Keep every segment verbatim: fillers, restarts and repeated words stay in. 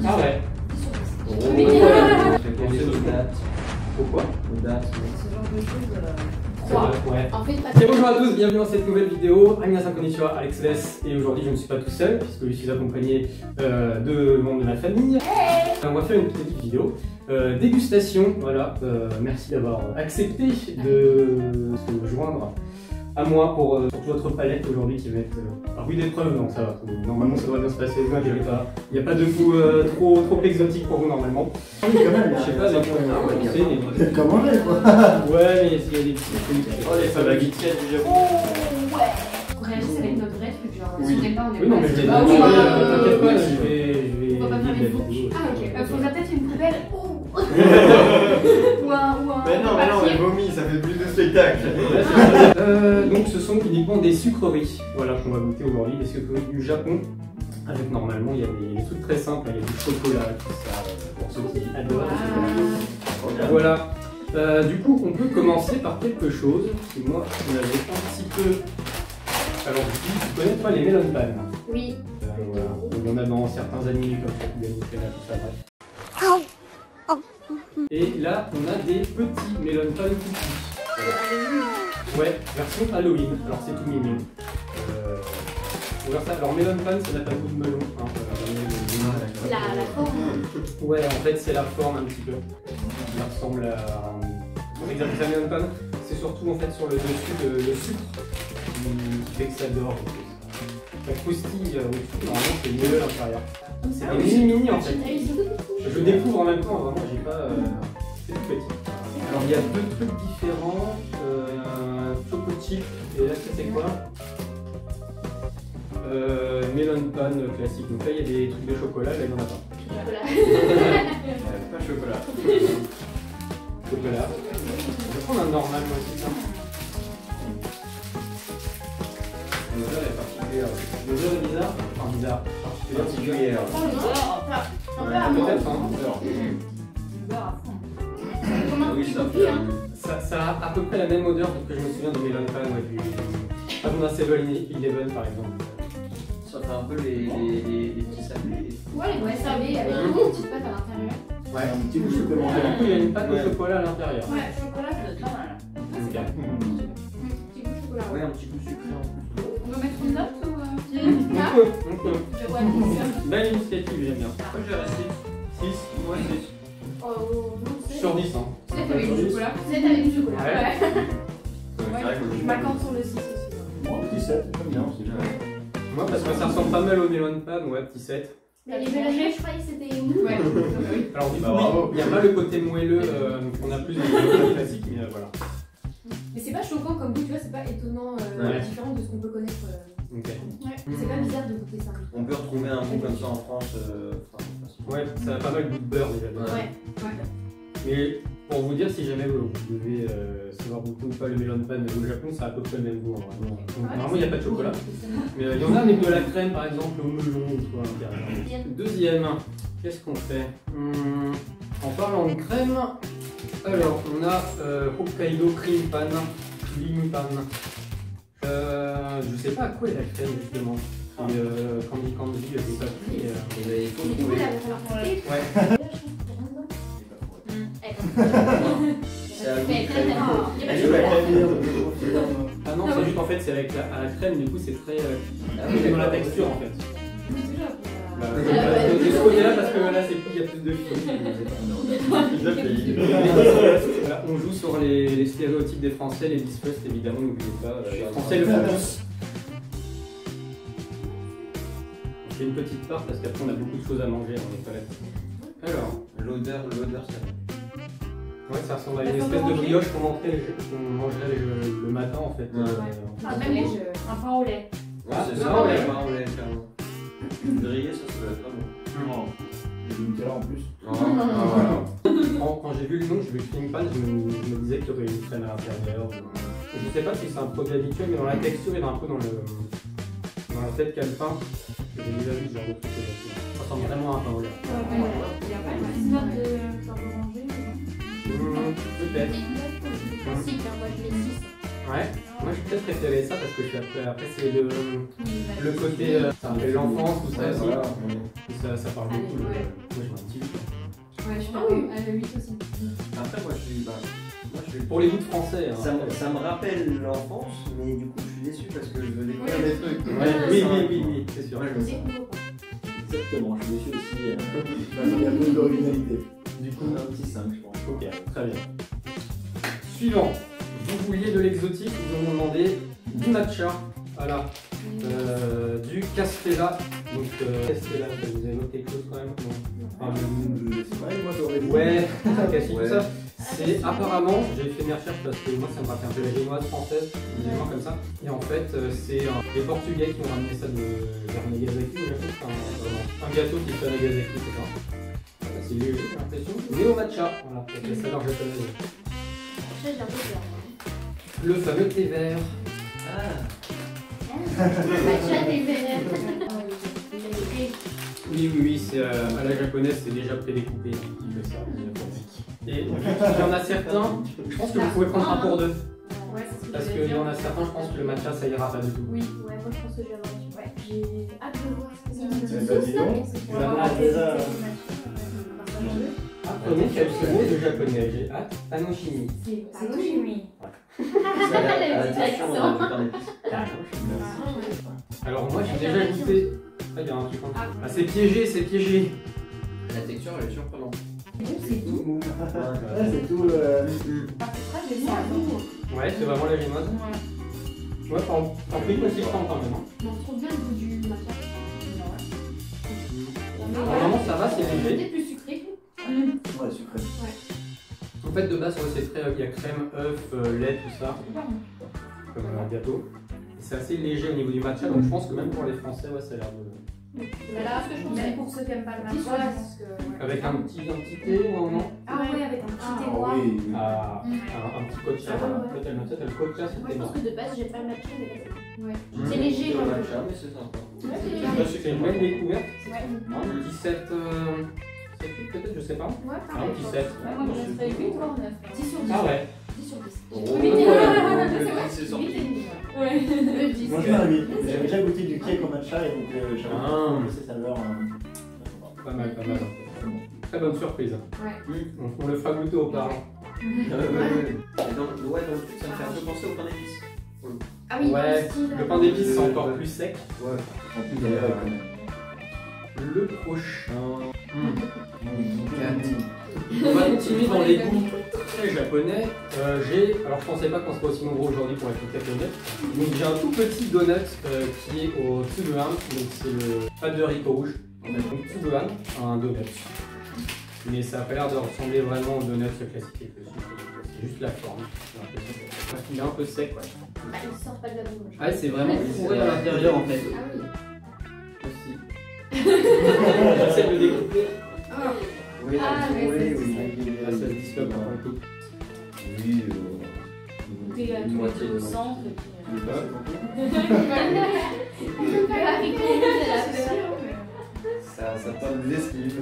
Ah ouais. Oh, Mais pourquoi? Ce genre de choses. Trois. Ouais. En fait, Et bonjour à tous, bienvenue dans cette nouvelle vidéo. Annyeonghaseyo konnichiwa, Alex Vess, et aujourd'hui je ne suis pas tout seul puisque je suis accompagné euh, de membres de ma famille. hey On va faire une petite vidéo euh, dégustation. Voilà, euh, merci d'avoir accepté de se joindre à moi pour euh, surtout votre palette aujourd'hui qui va être euh, à rude épreuve. Non, ça va. Normalement ça doit bien se passer. Ne vous inquiétez pas. Il n'y a pas de goût euh, trop trop exotique pour vous normalement. Oui, quand même. Je sais pas, avec euh, Comment on est quoi? ouais, mais s'il y a des petits trucs. Oh, les spaghettis du Japon. Oh ouais. On réagisse avec notre vrai truc, genre Oui. si on n'est pas, on est Oui, pas. non, mais je l'ai dit. Ah oui, euh, euh, T'inquiète pas, oui. je vais. Je vais On va pas faire guider les la vidéo. Ah ok, euh, faudra peut-être une poubelle ou ou un ou un. Mais non, mais non, elle vomit, ça fait plus de spectacle. Euh, donc ce sont uniquement des sucreries, voilà qu'on va goûter aujourd'hui, des sucreries du Japon. Avec normalement il y a des, des trucs très simples, il y a du chocolat, tout ça, euh, pour ceux qui adorent le chocolat. Voilà. Euh, du coup on peut commencer par quelque chose, parce que moi je l'avais un petit peu. Alors tu connais toi les melon pan? Oui. Euh, voilà. Il y en a dans certains animés comme ça, tout ça, bref. Et là on a des petits melon pan cookies. Ouais, version Halloween, alors c'est tout mignon. Euh, on va faire ça. Alors melon pan ça n'a pas de goût de melon. Hein, euh, La, la forme. ouais, en fait c'est la forme un petit peu. Ça ressemble à. On va dire que ça melon pan, c'est surtout en fait sur le dessus de, le sucre qui, qui fait que ça dort. La croustille euh, au-dessus, normalement c'est mieux à l'intérieur. C'est des mini mini en fait. Je le découvre en même temps, vraiment j'ai pas. Euh, c'est tout petit. Alors il y a deux trucs différents, euh, choco chip et là c'est quoi? euh, Melon pan classique. Donc là il y a des trucs de chocolat, là il n'y en a pas. Pas chocolat. Chocolat. Je vais prendre un normal moi aussi ça. L'odeur est particulière. L'odeur est bizarre. Enfin bizarre. Particulière. Ouais, peut-être hein. Comment Oui, tu ça copies fait. hein? Ça, ça a à peu près la même odeur que je me souviens de Melon pan, ouais, du Adona Seven Eleven par exemple. Ça fait un peu les, les, les, les petits sablés. Ouais, les vrais sablés avec une petite pâte à l'intérieur. Ouais, Un petit goût du supplémentaire. coup il y a une pâte Ouais. au chocolat à l'intérieur. Ouais, chocolat, ça doit être pas mal. Ok. Petit goût de chocolat. Ouais, un petit goût sucré en plus. On va mettre une note ou euh... On peut, on peut. Ouais, bien sûr. Belle initiative, j'aime bien. Moi j'ai resté six, moi six. Oh, non, c'est. sur dix, hein. C'est avec du chocolat. C'est avec du chocolat. Ouais. Ouais. C'est vrai que Je m'accorde sur le six aussi. Moi, dix-sept, j'aime bien aussi. Moi, parce que ça ressemble pas mal au melon pan, ouais, petit sept. Mais les mélangés, je croyais que c'était mou. Ouais. Alors, du coup, Bah, bravo. il n'y a pas le côté moelleux euh, qu'on a plus dans le melon pan classique, mais euh, voilà. Mais c'est pas choquant comme goût, tu vois, c'est pas étonnant, euh, Ouais. différent de ce qu'on peut connaître. euh. Ok. Ouais. C'est pas bizarre de goûter ça. On peut retrouver un goût comme ça en France. Euh, enfin, facilement. Ouais, ça a pas mal de goût de beurre déjà. Ouais. Ouais. Ouais. Mais pour vous dire, si jamais vous devez euh, savoir beaucoup ou pas le melon pan au Japon, ça a à peu près le même goût. Hein, vraiment. Donc, normalement, il n'y a pas de chocolat. Mais euh, il y en a avec de la crème, par exemple, au melon ou quoi à l'intérieur. Deuxième, qu'est-ce qu'on fait? Hum, En parlant de crème, alors on a euh, Hokkaido cream pan, cream pan. Euh, je sais pas à quoi est la crème justement. Et euh, Candy Candy, je sais pas. Et, euh, Et ben, il faut Du coup, trouver. là, il va falloir tester. ouais. C'est à Mais très très rare. Il y a pas de Elle joue la chocolat. crème. Ah non, c'est juste en fait, c'est avec la, à la crème, du coup c'est très. Euh, Ah oui, c'est dans la d'accord. texture en fait. Oui, déjà. Bah, Ah, de ouais. ce côté-là, parce que là c'est plus, il y a plus de filles. Voilà, on joue sur les, les stéréotypes des Français, les disgust évidemment, n'oubliez pas. euh, Les Français le font tous. On fait une petite part parce qu'après on a beaucoup de choses à manger dans les toilettes. Alors, L'odeur, l'odeur, ça. ouais, ça ressemble à une espèce de brioche qu'on mangerait, qu'on mangerait le, le matin en fait. Ouais. Euh, Ah, même léger. Un pain au lait. Ouais, c'est Ah, ça, ouais. ouais, on l'a carrément. Grillé, ça, ça doit être pas bon. Et du Nutella en plus. Ah, voilà. Quand, quand j'ai vu le nom, j'ai vu cream pan, je me, je me disais qu'il y aurait une crème à l'intérieur. Je sais pas si c'est un produit habituel, mais dans la texture et un peu dans le dans la tête qu'a le pain. J'ai déjà vu ce genre de truc. Ça ressemble vraiment à un pain au lait. Il n'y a pas une petite note de pain orangé. Mmh, peut-être. Classique, hein, moi je mets six. Ouais, moi j'ai peut-être préféré ça parce que je suis après, après c'est le, le côté, euh, ça rappelle l'enfance, tout ça aussi. Voilà. Ça, ça parle beaucoup. Ouais. Le... Moi j'ai un petit huit. Ouais, je suis Ah oui. à huit aussi. Après, moi, je suis. Bah, moi, je suis... Pour les goûts de français. Hein, Ça, me- ça me rappelle l'enfance, mais du coup, je suis déçu parce que je veux découvrir Oui. des trucs. Ouais, oui, oui, oui, oui, c'est sûr. Ouais, je veux ça. Exactement, je suis déçu aussi. euh, Il y a plus d'originalité. Du coup, un petit cinq, je pense. Ok, très bien. Suivant. Vous vouliez de l'exotique, ils ont demandé du matcha, voilà, euh, du castella. Donc euh, castella, vous avez noté quelque chose quand même? Non. Enfin, le- Ouais, moi j'aurais dit. Ouais, Cassis, Ouais. tout ça. C'est apparemment, j'ai fait mes recherches parce que moi ça me rappelle un peu la génoise française, évidemment comme ça. Et en fait, euh, c'est un- les Portugais qui ont ramené ça de vers Nagasaki au Japon. Enfin, euh, un gâteau qui est fait à Nagasaki, et cetera. Voilà, c'est léger, j'ai l'impression. Mais au matcha, voilà, avec la saveur japonaise. J'ai un peu peur. Le fameux thé vert. Ah, Matcha des verres. Oui, oui, oui, c'est euh, à la japonaise, c'est déjà prédécoupé. Il fait ça, les japonais. Et il y en a certains, je pense que vous pouvez prendre un pour deux. Ouais, c'est ce que Parce j'allais qu'il y dire. en a certains, je pense que le matcha ça ira pas du tout. Oui. Ouais, moi je pense que j'ai reçu. Ouais, j'ai hâte de voir ce que ça va Eh donner. ben, dis donc. Tu vas voir déjà. Apprenez quelques mots de japonais, j'ai hâte. Tanoshimi. C'est Ah c'est oui. tout. ça a la- Le la petit texture, on accent. a tout en épices. Alors moi j'ai déjà goûté. Ah, il y a un truc en dessous. Ah, c'est piégé, c'est piégé. La texture, elle est surprenante. C'est tout. Mou. Ouais, c'est tout. euh, Après, j'ai mis un goût. Ouais, c'est vraiment la génoise. Ouais. Ouais, en, en prix, moi c'est quand même. Hein. On retrouve bien le goût du matcha. Alors, vraiment ça va, c'est léger. Peut-être plus sucré. Ouais, sucré. En fait de base ouais, c'est très, il y a crème, œuf, euh, lait, tout ça. Comme un gâteau. Et c'est assez léger au niveau du matcha, donc je pense que même pour les Français, ouais, ça a l'air de... Mais là, ce que je pense, c'est pour ceux qui aiment pas le matcha, Voilà. je pense que. ouais. Avec un petit, un petit thé ou un non? Ah ouais, avec un petit thé Ah noir. oui. Ah, un, un petit cocha. Ah, ouais. En fait, le matcha, t'as le cocha, Moi c'était je pense bon. que de base j'aime pas le matcha, mais Ouais. c'est léger Le comme matcha, mais c'est sympa. Ouais, c'est Ah, léger. c'est une bonne découverte. Ouais. Un dix-sept, euh, sept, peut-être, je sais pas. Ouais, Un pareil. dix-sept. Ouais, moi, je mettrais huit voire neuf. dix sur dix. Ah ouais. dix sur dix. Oh, Oui, mais- ouais, c'est sorti. huit et demi, ouais. Le dix. Moi je mets un huit. J'avais déjà goûté du cake au matcha et donc euh, j'avais Ah. trouvé ces saveurs. euh, Pas mal, pas mal. Très bonne surprise. Ouais. On, on le fera goûter aux parents. Euh, ouais, ouais. Et dans, ouais, dans le truc, ça me fait un peu penser au pain d'épices. Ah oui, Ouais, dans style. le pain d'épices c'est encore plus sec. Ouais. En plus, d'ailleurs, quand même. Le prochain. Quatre. On va continuer dans les goûts très japonais. Euh, j'ai, alors je pensais pas qu'on serait aussi nombreux aujourd'hui pour être tout à fait honnête. Donc j'ai un tout petit donut euh, qui est au tsubuhan, donc c'est le pâte de haricot rouge. On a donc tsubuhan, un donut. Mais ça a pas l'air de ressembler vraiment au donut classique. C'est juste la forme. j'ai l'impression. Parce qu'il est un peu sec, ouais. Bah, il sort pas de la bouche. Ah, c'est vraiment fourré à l'intérieur en fait. Ah oui. Aussi. J'essaie de le découper. Oui, Ah, oui, ouais, oui, c'est- oui. Ah, ça se disloque dans le coup. Oui, euh, T'es à une tout moitié au de centre. et puis, Je sais pas. Le haricot, c'est la fleur. Ça, ça parle de l'esquive.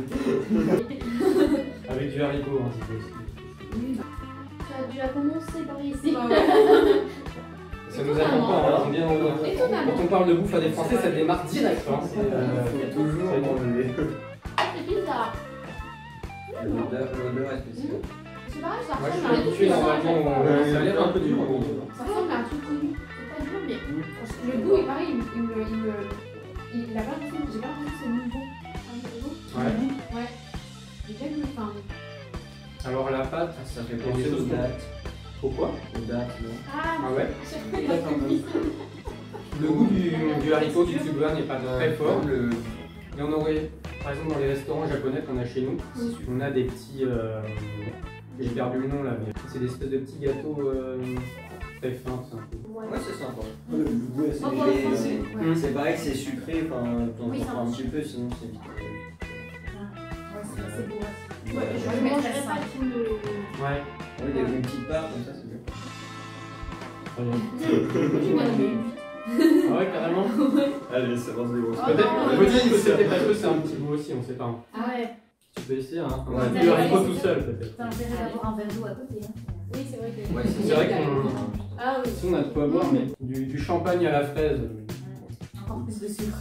Avec du haricot, hein, c'est possible. Tu as- Tu as commencé par ici. euh, ouais. Ça nous attend pas, hein, on vient en- Étonnamment. Quand on parle de bouffe à des Français, ça démarre direct. Hein. C'est, euh, Faut toujours c'est bon. enlever. C'est bizarre. L'odeur l'odeur est spéciale. C'est pareil, ça Moi je ressemble suis à un truc habitué que normalement, ça- au- ça a l'air un peu dur. hein. Ça ressemble à un truc connu. C'est pas dur, mais Le goût est pareil, il me. Il, me- il, me- il a pas l'impression, j'ai pas l'impression que c'est nouveau. Un nouveau. Ouais. Ouais. J'ai déjà vu, enfin. Alors la pâte, Ça fait Quelque penser chose aux de- dates. pourquoi Aux dates, non? Ah, Ah ouais. j'ai pas compris. Le goût du, du haricot, du tsubuhan n'est pas très fort. Le... Et on aurait, par exemple, dans les restaurants japonais qu'on a chez nous, on a des petits. Euh, J'ai perdu le nom là, mais c'est des espèces de petits gâteaux euh, très fins, c'est un peu. Ouais, c'est sympa. Le goût est assez Oh, pour léger. le français. Mm. Ouais. C'est pareil que c'est sucré, enfin, t'en Oui, prends ça un va. petit peu, sinon c'est vite. Ouais, c'est c'est beau. Ouais. Ouais, je Je vais mettre mangerai ça. pas tout le. Ouais. Ouais, des- une petite part comme ça, c'est bien. Très bien. Tu m'as donné huit. Ah ouais, carrément. Allez, ça va se dérouler. Oh Peut-être non, peut-être que c'était parce que c'est un petit goût aussi, on sait pas. Ah ouais. Tu peux essayer, hein. On Ouais, a mais du haricot c'est- tout seul peut-être. T'as intérêt d'avoir un verre d'eau à côté. Hein. Oui, c'est vrai que. Ouais, C'est vrai qu'on. Ah oui. Si on a de quoi boire, mais du, du champagne à la fraise. Encore plus de sucre.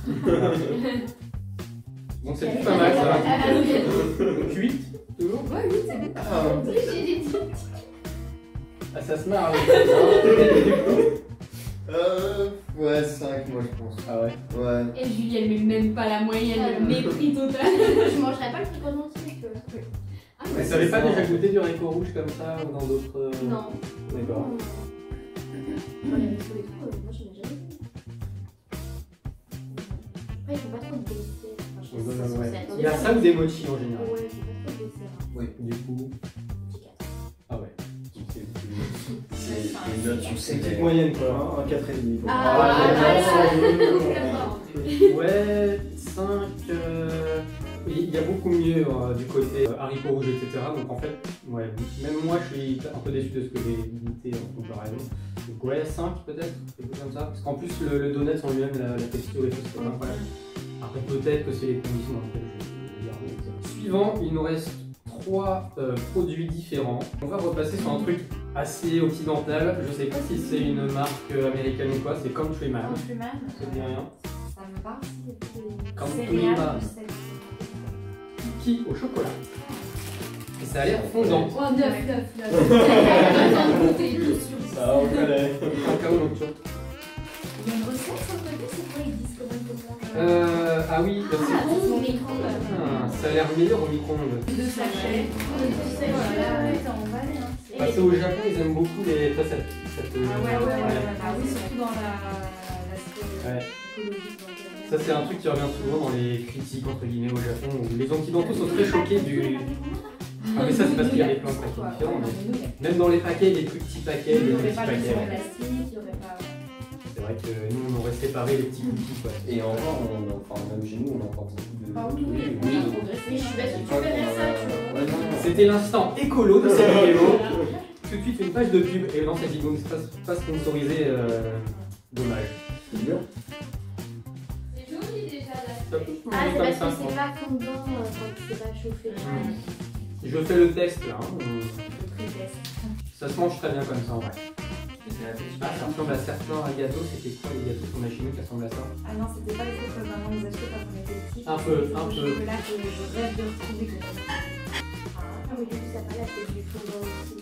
Bon, c'est plus pas mal ça. Donc huit, toujours. Ouais, oui, c'est bon. Ah, J'ai des petits. ah, ça se marre avec ça. Euh. Ouais, cinq, moi je pense. Ah ouais. Ouais. Et Julie, elle met même pas la moyenne, le mépris total. Je mangerais pas le truc en entier, tu vois. Ah, Mais ça avait pas déjà goûté du haricot rouge comme ça ou dans d'autres. euh, Non. D'accord. Dans les restos et tout, euh, moi je n'ai jamais vu. Après, ils font pas trop de dessert. Enfin, je On sais donne pas un- si ouais. c'est- Il y a ça ou des mochis en général. Ouais, ils font pas trop de dessert. hein. Oui. Du coup. Petit quatre. Ah ouais. C'est une note C'est une succès. petite moyenne quoi, hein, un quatre virgule cinq. Ah, Ah, ouais. Ouais, cinq. euh, Il y a beaucoup mieux euh, du côté euh, haricot rouge, et cetera. Donc en fait, ouais, même moi je suis un peu déçu de ce que j'ai goûté en comparaison. Donc ouais, cinq peut-être, quelque chose comme ça. Parce qu'en plus, le, le donut en lui-même, la, la texture et tout, c'est incroyable. Après, peut-être que c'est les conditions dans lesquelles je vais garder. Suivant, il nous reste trois euh, produits différents. On va repasser sur un truc assez occidental. Je sais pas si c'est une marque américaine ou quoi, c'est Countryman. Countryman. Ça te dit rien? Ça me parle si c'est Countryman. céréales, je sais. Cookie au chocolat. Et ça a l'air fondant. Oh, neuf, neuf, neuf. Ça, on connaît. Cacao nocturne. Il y a une recette sur le côté, c'est quoi ils disent comment il faut faire Euh, ah oui, bah, Ah, c'est c'est mon micro-ondes. ah, ça a l'air meilleur au micro-ondes. Deux sachets. Tu sais, voilà, ouais, t'as emballé, hein. Parce qu'au Japon, ils aiment beaucoup les. Toi, ça, ça te- Ah ouais, ouais, ouais, ouais. ouais. Ah oui, surtout dans la- l'aspect Ouais. écologique. donc, euh, Ça, c'est un truc qui revient souvent dans les critiques entre guillemets au Japon où les occidentaux sont très choqués du. Ah, mais ça, c'est parce qu'il y a des plans de paquets différents. mais Même dans les paquets, des plus petits paquets, Il des n'y aurait petits pas le paquets. sang ouais. plastique, il n'y aurait pas. C'est vrai que nous, on aurait séparé les petits cookies. Quoi. Et encore, on, enfin, même chez nous, on a encore beaucoup de. Ah oui, oui, de- oui, de- progressé. Mais je suis pas sûre que tu Ouais, verrais ça, tu ouais, vois. non, non. C'était l'instant écolo de cette vidéo. Tout de suite, une page de pub. Et non, cette vidéo n'est pas, pas sponsorisée. Euh... Dommage. C'est dur. C'est joli déjà là. Top. Ah, c'est Comme parce ça, que c'est pas fondant euh, quand c'est pas chauffé. Mm. Je fais le test là. hein. Le pré-test. Ça se mange très bien comme ça en vrai. C'est la petite- Ah, ça ressemble à certains gâteaux. C'était quoi les gâteaux qu'on a chez nous qui ressemblent à ça? Ah non, c'était pas les trucs que maman nous achetait quand on était petits. Un peu, C'était un le peu. chocolat que je rêve de retrouver. que j'aime. Ah oui, du coup, ça a pas la tête du fondant aussi.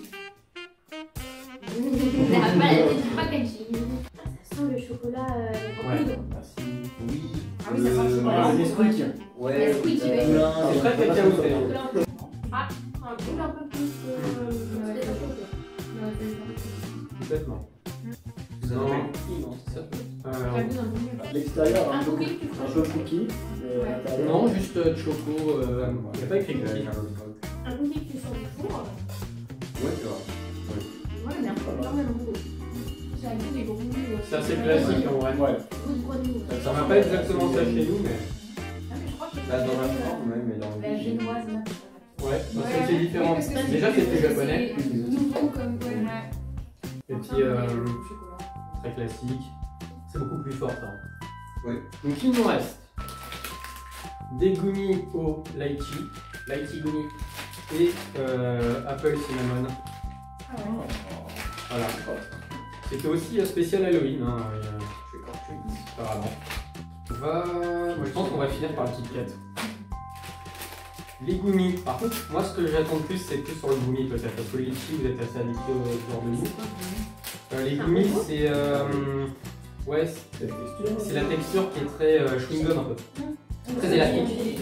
Ça a pas la tête du packaging. Ah, ça sent le chocolat euh, en Ouais. poudre. Merci. Oui. Ah oui, ça sent le chocolat. Ah, Ouais. les squeaks. Ouais. Les squeaks, tu euh, veux. non, C'est très cacao, c'est bien. Ah, un peu, un peu plus. euh, C'est ouais. pas chaud. Ouais, c'est ça. Complètement. Vous en Non. avez pris, non, c'est ça? Euh, J'abuse un peu mieux. L'extérieur, Un un peu, cookie que tu un feras peu chaud. cookie. mais Ouais. à l'intérieur- non, juste euh, choco. Euh, il n'y a pas écrit cookie. Un cookie que tu sors du four. Ouais, tu vois. Ouais, mais un peu quand même goût. C'est un goût des gros goûts. C'est assez classique en vrai. Ouais. Goût de grenouille. Ça n'a pas exactement ça chez nous, mais. Ah, mais je crois que Là, dans la forme, ouais, mais dans le. la génoise, là. Ouais, donc Ouais, c'est différent. oui, parce que Déjà, c'est plus japonais. c'est nouveau comme ouais. Et puis, euh, très classique. C'est beaucoup plus fort, ça. Oui. Donc, il nous reste des gummis au lychee, lychee gummi, et euh, apple cinnamon. Ah ouais. Voilà. C'était aussi euh, spécial Halloween, hein, euh, chez Corchuit, apparemment. On va... Moi, je pense qu'on va finir par le Kit Kat. Les gummis. Par contre, moi, ce que j'attends le plus, c'est plus sur le gummi, peut-être, parce que les litchis, vous êtes assez habitués au genre de goût. Euh, les gummis, c'est... Euh, ouais, c'est Cette texture. c'est la texture qui est très euh, chewing-gum, un peu. Très élastique.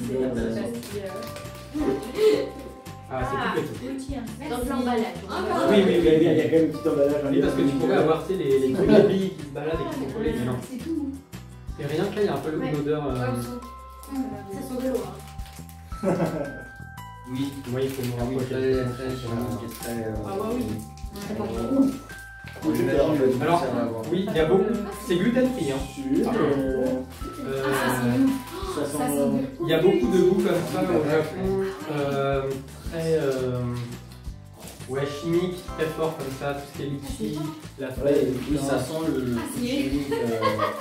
Ah, c'est tout petit. Dans l'emballage. Oui, oui, Il y a- oui, il y a oui. quand même un petit emballage. Oui, parce que tu pourrais avoir, tu sais, les, les trucs de billes qui se baladent et qui sont collés, mais non. C'est tout. Et rien que là, il y a un peu une odeur... Euh... Ça sent de l'eau. Hein. Oui. Moi, il faut me Ah oui, rapprocher. très, très chimique, très. euh, Ah bah oui. C'est pas euh, trop. on imagine le goût, Alors, ça va avoir. Oui, il y a beaucoup. C'est gluten free, hein. Sûr. euh, Euh, Ça Ça sent. sent euh, Il y a beaucoup de goûts comme ça au Japon, euh, très euh, ouais, chimique, très fort comme ça, tout ce qui est litchi, la Ouais, fraise. Oui, ça sent le. le si. chimique, euh,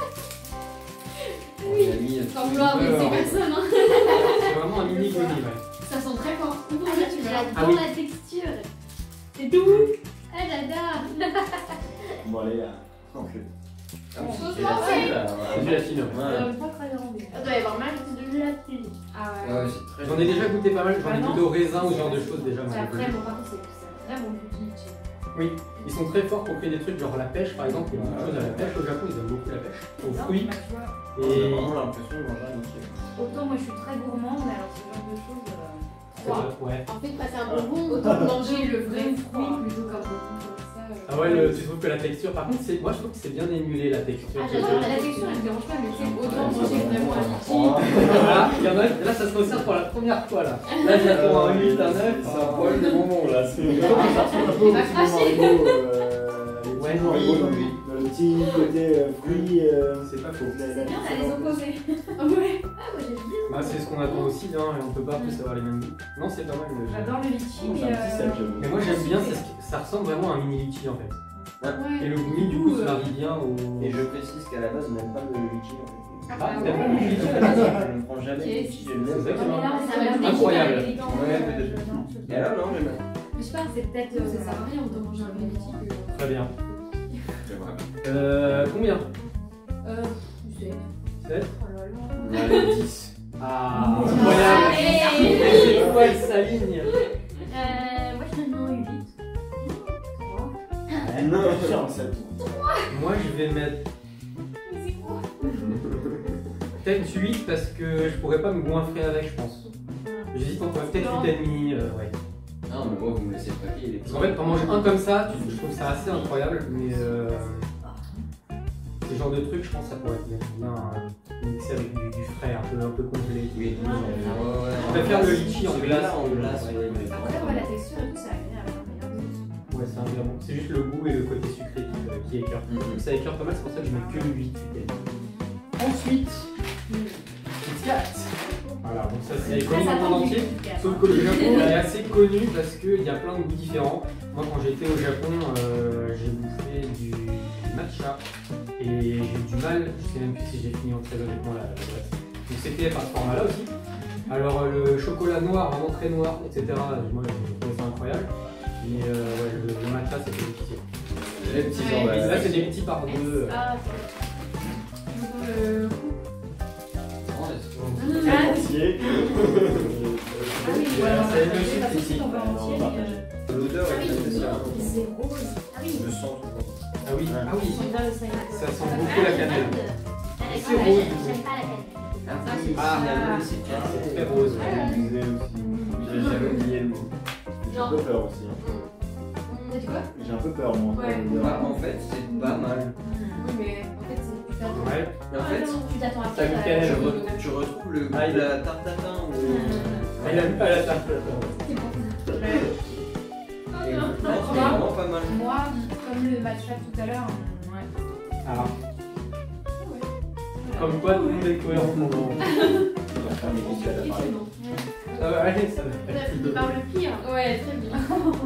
on Oui. a mis, euh, Sans vouloir Ouais, vexer ouais. personne, hein. C'est vraiment un mini gummi, ouais. Ça sent très fort. Ah, Là, tu verras. Ah oui. J'adore la texture. C'est tout. Ah, j'adore. Bon, allez, en fait. Ah, Faut c'est se lancer. gélatine, là, C'est ouais. gélatine. Ouais. Euh, pas très grande. Il doit y avoir mal de gélatine. Ah Ouais, ouais. ouais, c'est très J'en ai déjà goûté pas mal, j'en ai Vraiment goûté au raisin ou ce genre de choses déjà. moi, C'est j'ai vraiment, par contre, c'est c'est vraiment du litchi. Oui, ils sont très forts pour créer des trucs genre la pêche par exemple, il y a beaucoup de choses à la pêche au Japon, ils aiment beaucoup la pêche, aux fruits. Bah, tu vois, On a Et vraiment l'impression de manger un entier. autant moi je suis très gourmande, mais alors ce genre de choses. euh, Euh, ouais. En fait, passer un bonbon, autant que manger Manger le le vrai vrai fruit. fruit plutôt qu'un bonbon comme ça. euh. Ah ouais, le- tu trouves que la texture, par contre, c'est, moi je trouve que c'est bien émulé la texture. Ah, Non, j'adore la texture elle me dérange pas, mais tu sais, autant Ouais, manger c'est vraiment un bon. litchi. Voilà, il y en a, là ça se resserre pour la première fois là. Là j'attends un huit, un neuf. C'est un problème de moment là. C'est Ah, ça ressemble un peu il au va petit cracher. Mario, euh, les Ouais, petits Mario, oui, dans oui. le- dans le petit côté euh, fruit. euh, C'est pas faux. la- la- C'est bien, t'as les opposés. Ouais. Ah, moi j'aime bien. Bah, c'est ce qu'on attend aussi, hein, et on peut pas plus avoir les mêmes goûts. Non, c'est pas mal. le- J'adore le litchi, Oh, mais. c'est un petit euh, sac, j'avoue. Mais moi j'aime bien, c'est ce que- ça ressemble vraiment à un mini litchi en fait. Et Ouais. le goût du coup se marie bien au. Et je précise qu'à la base, on n'aime pas le litchi. en fait. Ah, Ah, t'aimes pas ouais. le litchi à la base? Je ne prends jamais le litchi, je C'est l'aime ça qui pas. est marrant. ça va être Incroyable. élégant. Ouais, euh, peut-être. je- non, je- Et là, non, j'aime bien. Je sais pas, c'est peut-être. Ça euh, sert à rien de manger un vrai litchi. que- Très bien. C'est vrai. Euh, combien Euh, tu sais. sept. Oh là là. Ouais, dix. Ah, incroyable. Allez. Les étoiles s'alignent. Euh, moi je te donne un huit. Ah, non, je en sept. Moi je vais mettre Mais c'est quoi? peut-être huit parce que je pourrais pas me goinfrer avec, je pense. J'hésite entre peut-être huit et demi, euh, ouais. Non, mais moi, vous me laissez pas qu'il est. Parce qu'en fait, quand on mange un comme ça, tu- je trouve ça assez incroyable, mais euh, ce genre de truc, je pense que ça pourrait être bien euh, mixé avec du, du frais, un peu, un peu congelé. Oui, Euh, ouais, ouais. Je préfère le litchi en Celui-là, glace. en glace, Ouais. ouais, mais Après, moi la texture et tout, c'est agréable. hein, Ouais, c'est un bien bon. C'est juste le goût et le côté sucré qui, euh, qui écœure. Mhm. Ça écœure pas mal, c'est pour ça que je mets que le huit. Ensuite, Kit Kat. Voilà, donc ça c'est mais- connu Ça, dans le ça monde tend entier. du Kit Kat. Sauf que le Japon est assez connu parce qu'il y a plein de goûts différents. Moi quand j'étais au Japon, euh, j'ai bouffé du matcha et j'ai eu du mal, je sais même plus si j'ai fini en très honnêtement la, la boîte. Donc c'était par ce format là aussi. Alors euh, le chocolat noir, vraiment très noir, et cetera. Moi j'ai trouvé ça incroyable. Mais euh, ouais, le, le matcha c'était difficile. Les petits Ouais. emballages. Là c'est des petits par deux. Ah, c'est Euh, Ah, Entier. Ah oui, Ouais, voilà, ça c'est va être pas ici. si on va entier, mais. euh, L'odeur Ah est oui, très spéciale. c'est rose. Ah oui. Je sens. Ah oui, ah oui. On va le cinq. Ça sent beaucoup la cannelle. C'est C'est rose. rose. J'aime pas la cannelle. Ah, c'est ah, ça. la nuit, c'est Ah, C'est très rose. je disais aussi. J'ai jamais oublié le mot. J'ai un peu peur aussi. hein. T'as dit quoi? J'ai un peu peur moi. Ouais. Bah, en fait, c'est pas mal. Oui, mais en fait, c'est- tu t'attends. Ouais. Mais en fait, Tu t'attends à Ça goûte pire, cannelle, euh, tu, ouais. re- tu retrouves le goût Ah, il- de la tarte tatin ou. Ah, il a mis pas la tarte. C'est bon. Et non, non, non, c'est non. vraiment pas mal. Moi, comme le matcha tout à l'heure, ouais. Alors, comme quoi tout le monde est cohérent pour le moment. Ah, mais qu'est-ce qu'elle a parlé? Ça va aller, ça va. Tu parles le pire. Ouais, très bien.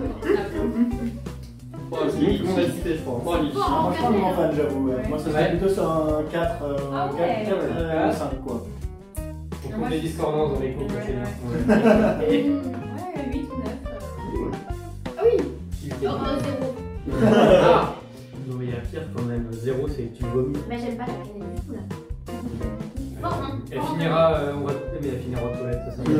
Tout le monde a cité, je crois. Fort en Franchement, je suis cannelle. fan, j'avoue. ouais. Moi, ça serait Ouais. plutôt sur un quatre, euh, Ah quatre, ouais. quatre, euh, Ouais. cinq quoi. On trouve des discordances dans les groupes, Ouais, c'est bien. ouais. Ouais. Ouais, huit ou neuf. euh. Ah oui. Qui- Oh, zéro. Ah non, mais il y a pire quand même. Zéro, c'est que tu vomis. Mais j'aime pas la cannelle du tout là. Fort, hein. Elle Fort, finira, euh, on va couper, mais elle finira aux toilettes, ça. ça.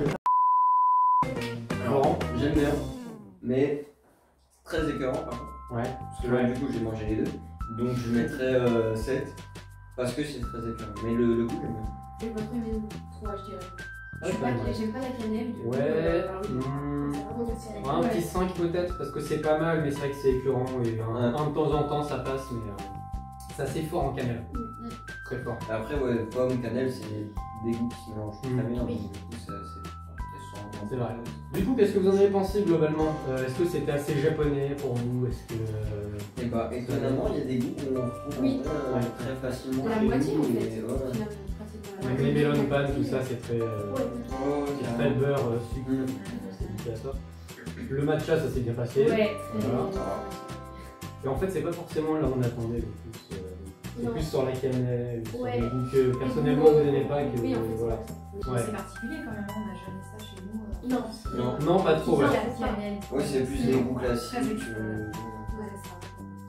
Laurent. J'aime bien, mais c'est très écœurant par contre. Ouais. Parce que là, du coup, j'ai mangé les deux. Donc, je mettrais euh, sept. Parce que c'est très écœurant. Mais le, le goût, j'aime bien. C'est votre aimé trois, je dirais. Ah, Je suis pas- ouais. J'aime pas la cannelle. du coup, Ouais. euh, alors oui. hmm. Ça va vraiment tirer. Ouais, un petit cinq peut-être, parce que c'est pas mal, mais c'est vrai que c'est écœurant. Et un, Ouais. un de temps en temps, ça passe, mais euh, c'est assez fort en cannelle. Mm, Très fort. Après, ouais, pomme, cannelle, c'est des goûts qui se mélangent très Mm. bien. Oui. Donc, du coup, ça, c'est. ça sent- C'est vrai. Du coup, qu'est-ce que vous en avez pensé globalement? Euh, Est-ce que c'était assez japonais pour vous? Est-ce que. euh, Et bah, étonnamment, il y a des goûts qu'on retrouve Oui. en vrai, euh, Ouais. très facilement. De la chez moitié nous, en fait. et ouais, ouais. Finalement, pratiquement la Avec les moitié. melon pan, tout ça, c'est très. euh, Ouais. Oh, c'est carrément. très beurre, euh, sucre, Mm. c'est nickel à ça. Le matcha, ça s'est bien passé. Ouais. Voilà. Et en fait, c'est pas forcément là où on attendait le plus. euh, c'est Non. plus sur la cannelle, sur Ouais. des goûts que personnellement vous n'aimez pas. Que, Oui, en fait, voilà. c'est Ouais. C'est particulier quand même, on n'a jamais ça chez nous. euh. Non. Non. Non, pas trop. Ouais. La cannelle. Ouais, c'est plus des goûts Très classiques. étonnant. euh, Ouais, c'est ça.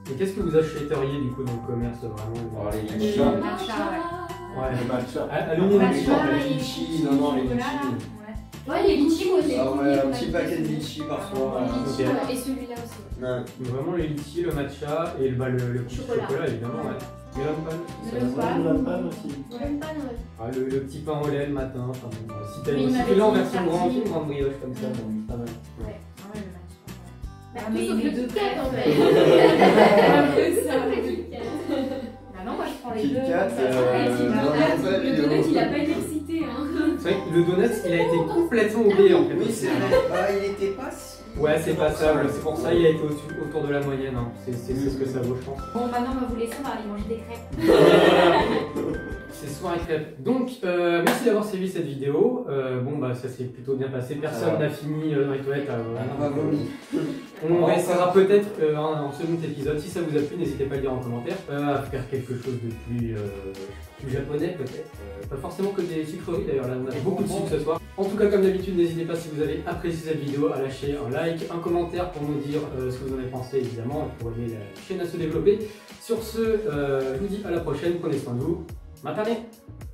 Et qu'est-ce que vous achèteriez du coup dans le commerce vraiment? Alors, les Le litchis. matcha, Ouais, Le matcha. à, à l'union Matcha, du les et litchis, non, non, les chocolat, litchis. Ouais, ouais les litchis, moi j'ai Ah beaucoup ouais, aimé, un on petit a paquet de beaucoup litchis par aimé. soir. Les euh, litchis, ok. ouais, et celui-là aussi. Non. vraiment les litchis, le matcha et le, bah, le, le petit Chocolat. chocolat évidemment. Ouais. Melon pan. Le Ouais, pan. le pan aussi. Même pas, ouais. Ah, le, le petit pain au lait le matin. Enfin, bon, si t'as Oui, il si m'avait tu l'as en dit version une grande, tartine. une grande brioche comme ça, ça me pas mal. Ouais, ah ouais, le matcha. Bah, Ah, tout mais sauf les le deux Kit Kat, en crêpes. fait. Un peu ça. Le Kit Kat. Bah non, moi je prends les Kit deux. Kat, Ça, euh, ça, c'est non, pas non, mal. pas la Le vidéo. donut, il a pas été excité. Hein. C'est vrai que le donut, il a été complètement oublié en fait. Oui, c'est vrai. Bah, il était pas si. Ouais, c'est passable, c'est pour ça il a été au-dessus- autour de la moyenne. Hein. C'est c'est- c'est ce que ça vaut, je pense. Bon, maintenant, on va vous laisser, on va aller manger des crêpes. C'est soir et crêpes. Donc, euh, merci d'avoir suivi cette vidéo. Euh, bon, bah, ça s'est plutôt bien passé. Personne Ah. n'a fini euh, dans les toilettes. euh, voilà. On va vomir. On restera peut-être euh, en, en second épisode. Si ça vous a plu, n'hésitez pas à le dire en commentaire. Euh, à faire quelque chose de plus, euh, plus japonais, peut-être. Euh, pas forcément que des sucreries d'ailleurs. Là, on a beaucoup de sucre ce soir. En tout cas, comme d'habitude, n'hésitez pas si vous avez apprécié cette vidéo à lâcher un like, un commentaire pour nous dire euh, ce que vous en avez pensé, évidemment, et pour aider la chaîne à se développer. Sur ce, euh, je vous dis à la prochaine. Prenez soin de vous. Matane!